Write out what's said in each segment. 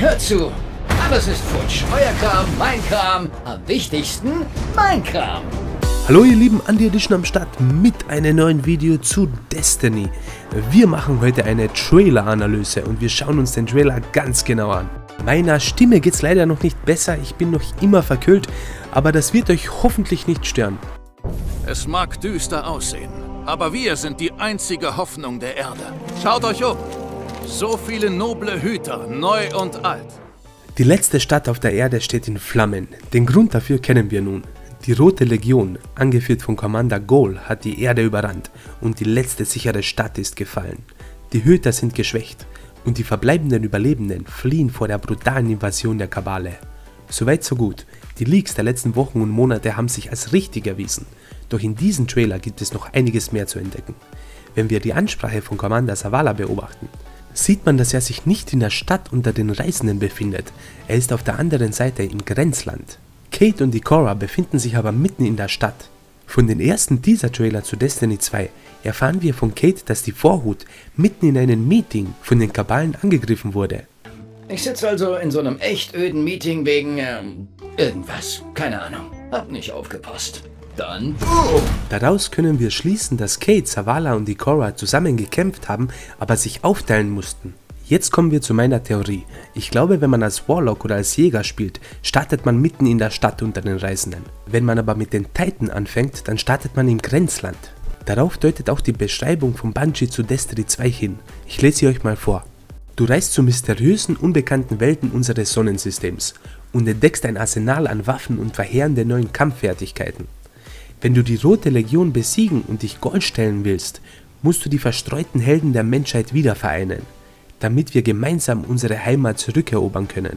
hört zu. Alles ist futsch. Euer Kram, mein Kram. Am wichtigsten, mein Kram. Hallo ihr lieben, Andi Edition am Start mit einem neuen Video zu Destiny. Wir machen heute eine Trailer-Analyse und wir schauen uns den Trailer ganz genau an. Meiner Stimme geht es leider noch nicht besser, ich bin noch immer verkühlt, aber das wird euch hoffentlich nicht stören. Es mag düster aussehen, aber wir sind die einzige Hoffnung der Erde. Schaut euch um. So viele noble Hüter, neu und alt. Die letzte Stadt auf der Erde steht in Flammen. Den Grund dafür kennen wir nun. Die Rote Legion, angeführt von Commander Ghoul, hat die Erde überrannt und die letzte sichere Stadt ist gefallen. Die Hüter sind geschwächt und die verbleibenden Überlebenden fliehen vor der brutalen Invasion der Kabale. Soweit so gut. Die Leaks der letzten Wochen und Monate haben sich als richtig erwiesen. Doch in diesem Trailer gibt es noch einiges mehr zu entdecken. Wenn wir die Ansprache von Commander Zavala beobachten, sieht man, dass er sich nicht in der Stadt unter den Reisenden befindet. Er ist auf der anderen Seite im Grenzland. Cait und Ikora befinden sich aber mitten in der Stadt. Von den ersten Teaser-Trailer zu Destiny 2 erfahren wir von Cait, dass die Vorhut mitten in einem Meeting von den Kabalen angegriffen wurde. Ich sitze also in so einem echt öden Meeting wegen, irgendwas. Keine Ahnung. Hab nicht aufgepasst. Dann boom! Daraus können wir schließen, dass Cait, Zavala und Ikora zusammen gekämpft haben, aber sich aufteilen mussten. Jetzt kommen wir zu meiner Theorie. Ich glaube, wenn man als Warlock oder als Jäger spielt, startet man mitten in der Stadt unter den Reisenden. Wenn man aber mit den Titan anfängt, dann startet man im Grenzland. Darauf deutet auch die Beschreibung von Bungie zu Destiny 2 hin. Ich lese sie euch mal vor. Du reist zu mysteriösen, unbekannten Welten unseres Sonnensystems und entdeckst ein Arsenal an Waffen und verheerende neuen Kampffertigkeiten. Wenn du die Rote Legion besiegen und dich Gold stellen willst, musst du die verstreuten Helden der Menschheit wieder vereinen, damit wir gemeinsam unsere Heimat zurückerobern können.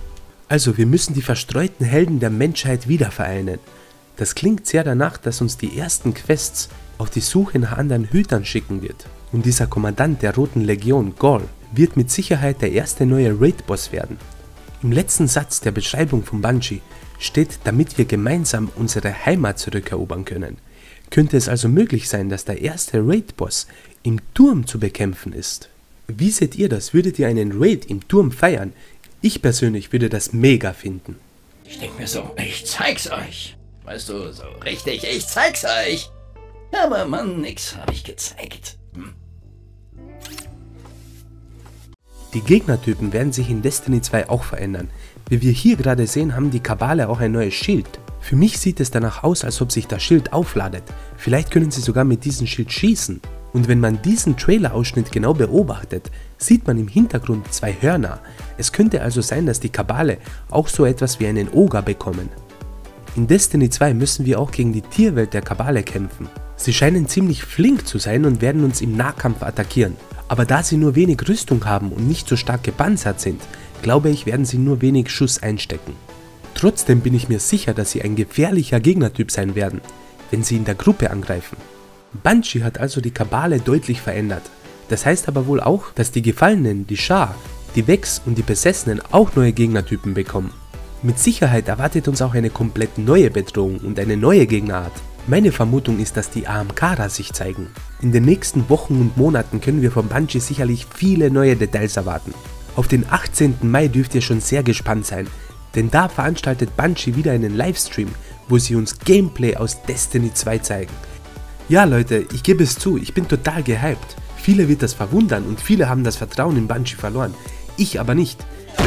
Also, wir müssen die verstreuten Helden der Menschheit wieder vereinen. Das klingt sehr danach, dass uns die ersten Quests auf die Suche nach anderen Hütern schicken wird. Und dieser Kommandant der Roten Legion, Ghoul, wird mit Sicherheit der erste neue Raid-Boss werden. Im letzten Satz der Beschreibung von Bungie steht, damit wir gemeinsam unsere Heimat zurückerobern können. Könnte es also möglich sein, dass der erste Raid-Boss im Turm zu bekämpfen ist? Wie seht ihr das? Würdet ihr einen Raid im Turm feiern? Ich persönlich würde das mega finden. Ich denke mir so, ich zeig's euch. Weißt du, so richtig, ich zeig's euch. Aber Mann, nix habe ich gezeigt. Die Gegnertypen werden sich in Destiny 2 auch verändern. Wie wir hier gerade sehen, haben die Kabale auch ein neues Schild. Für mich sieht es danach aus, als ob sich das Schild aufladet. Vielleicht können sie sogar mit diesem Schild schießen. Und wenn man diesen Trailer-Ausschnitt genau beobachtet, sieht man im Hintergrund zwei Hörner. Es könnte also sein, dass die Kabale auch so etwas wie einen Oger bekommen. In Destiny 2 müssen wir auch gegen die Tierwelt der Kabale kämpfen. Sie scheinen ziemlich flink zu sein und werden uns im Nahkampf attackieren. Aber da sie nur wenig Rüstung haben und nicht so stark gepanzert sind, glaube ich, werden sie nur wenig Schuss einstecken. Trotzdem bin ich mir sicher, dass sie ein gefährlicher Gegnertyp sein werden, wenn sie in der Gruppe angreifen. Bungie hat also die Kabale deutlich verändert. Das heißt aber wohl auch, dass die Gefallenen, die Schar, die Vex und die Besessenen auch neue Gegnertypen bekommen. Mit Sicherheit erwartet uns auch eine komplett neue Bedrohung und eine neue Gegnerart. Meine Vermutung ist, dass die Ahamkara sich zeigen. In den nächsten Wochen und Monaten können wir von Bungie sicherlich viele neue Details erwarten. Auf den 18. Mai dürft ihr schon sehr gespannt sein, denn da veranstaltet Bungie wieder einen Livestream, wo sie uns Gameplay aus Destiny 2 zeigen. Ja Leute, ich gebe es zu, ich bin total gehypt. Viele wird das verwundern und viele haben das Vertrauen in Bungie verloren. Ich aber nicht.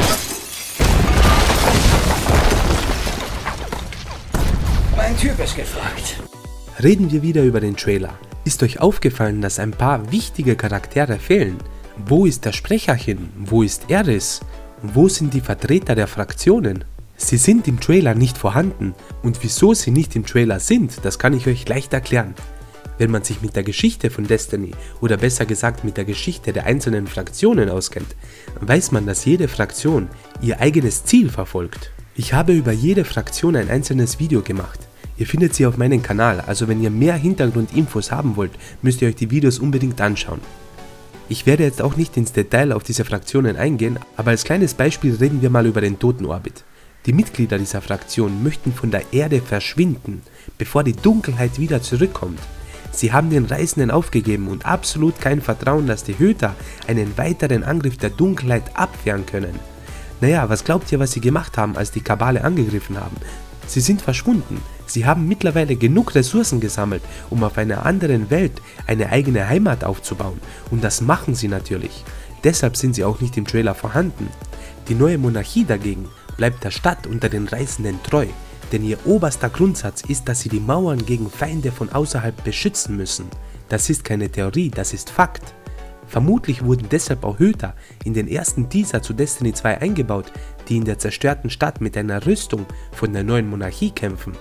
Mein Typ ist gefragt. Reden wir wieder über den Trailer. Ist euch aufgefallen, dass ein paar wichtige Charaktere fehlen? Wo ist der Sprecher hin? Wo ist Eris? Wo sind die Vertreter der Fraktionen? Sie sind im Trailer nicht vorhanden und wieso sie nicht im Trailer sind, das kann ich euch leicht erklären. Wenn man sich mit der Geschichte von Destiny oder besser gesagt mit der Geschichte der einzelnen Fraktionen auskennt, weiß man, dass jede Fraktion ihr eigenes Ziel verfolgt. Ich habe über jede Fraktion ein einzelnes Video gemacht. Ihr findet sie auf meinem Kanal, also wenn ihr mehr Hintergrundinfos haben wollt, müsst ihr euch die Videos unbedingt anschauen. Ich werde jetzt auch nicht ins Detail auf diese Fraktionen eingehen, aber als kleines Beispiel reden wir mal über den Totenorbit. Die Mitglieder dieser Fraktion möchten von der Erde verschwinden, bevor die Dunkelheit wieder zurückkommt. Sie haben den Reisenden aufgegeben und absolut kein Vertrauen, dass die Hüter einen weiteren Angriff der Dunkelheit abwehren können. Naja, was glaubt ihr, was sie gemacht haben, als die Kabale angegriffen haben? Sie sind verschwunden. Sie haben mittlerweile genug Ressourcen gesammelt, um auf einer anderen Welt eine eigene Heimat aufzubauen. Und das machen sie natürlich. Deshalb sind sie auch nicht im Trailer vorhanden. Die neue Monarchie dagegen bleibt der Stadt unter den Reisenden treu. Denn ihr oberster Grundsatz ist, dass sie die Mauern gegen Feinde von außerhalb beschützen müssen. Das ist keine Theorie, das ist Fakt. Vermutlich wurden deshalb auch Hüter in den ersten Teaser zu Destiny 2 eingebaut, die in der zerstörten Stadt mit einer Rüstung von der neuen Monarchie kämpfen.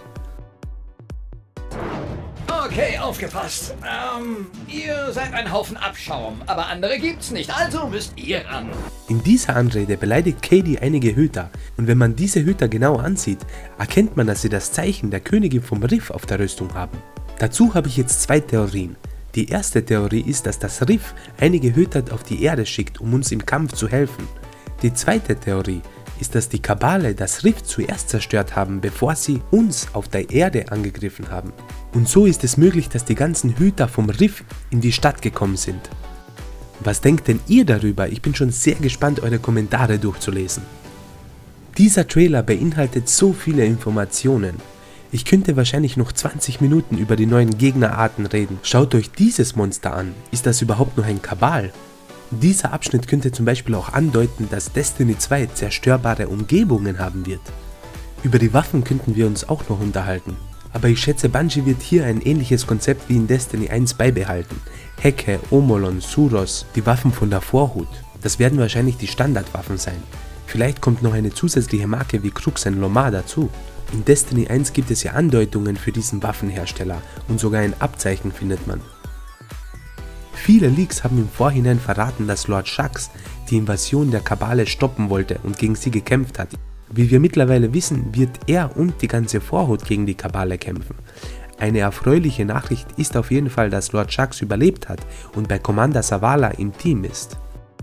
Okay, aufgepasst. Ihr seid ein Haufen Abschaum, aber andere gibt's nicht, also müsst ihr ran. In dieser Anrede beleidigt Katie einige Hüter und wenn man diese Hüter genau ansieht, erkennt man, dass sie das Zeichen der Königin vom Riff auf der Rüstung haben. Dazu habe ich jetzt zwei Theorien. Die erste Theorie ist, dass das Riff einige Hüter auf die Erde schickt, um uns im Kampf zu helfen. Die zweite Theorie ist, dass die Kabale das Riff zuerst zerstört haben, bevor sie uns auf der Erde angegriffen haben. Und so ist es möglich, dass die ganzen Hüter vom Riff in die Stadt gekommen sind. Was denkt denn ihr darüber? Ich bin schon sehr gespannt, eure Kommentare durchzulesen. Dieser Trailer beinhaltet so viele Informationen. Ich könnte wahrscheinlich noch 20 Minuten über die neuen Gegnerarten reden. Schaut euch dieses Monster an. Ist das überhaupt noch ein Kabal? Dieser Abschnitt könnte zum Beispiel auch andeuten, dass Destiny 2 zerstörbare Umgebungen haben wird. Über die Waffen könnten wir uns auch noch unterhalten. Aber ich schätze, Bungie wird hier ein ähnliches Konzept wie in Destiny 1 beibehalten. Hecke, Omolon, Suros, die Waffen von der Vorhut. Das werden wahrscheinlich die Standardwaffen sein. Vielleicht kommt noch eine zusätzliche Marke wie Cruxen Lomar dazu. In Destiny 1 gibt es ja Andeutungen für diesen Waffenhersteller und sogar ein Abzeichen findet man. Viele Leaks haben im Vorhinein verraten, dass Lord Shaxx die Invasion der Kabale stoppen wollte und gegen sie gekämpft hat. Wie wir mittlerweile wissen, wird er und die ganze Vorhut gegen die Kabale kämpfen. Eine erfreuliche Nachricht ist auf jeden Fall, dass Lord Shaxx überlebt hat und bei Commander Zavala im Team ist.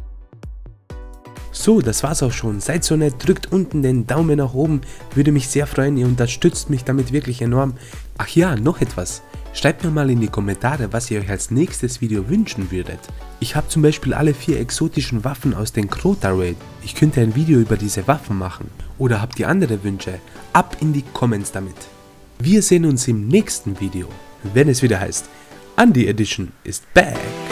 So, das war's auch schon. Seid so nett, drückt unten den Daumen nach oben, würde mich sehr freuen, ihr unterstützt mich damit wirklich enorm. Ach ja, noch etwas. Schreibt mir mal in die Kommentare, was ihr euch als nächstes Video wünschen würdet. Ich habe zum Beispiel alle 4 exotischen Waffen aus den Crota Raid. Ich könnte ein Video über diese Waffen machen. Oder habt ihr andere Wünsche? Ab in die Comments damit. Wir sehen uns im nächsten Video, wenn es wieder heißt, Andi Edition ist back.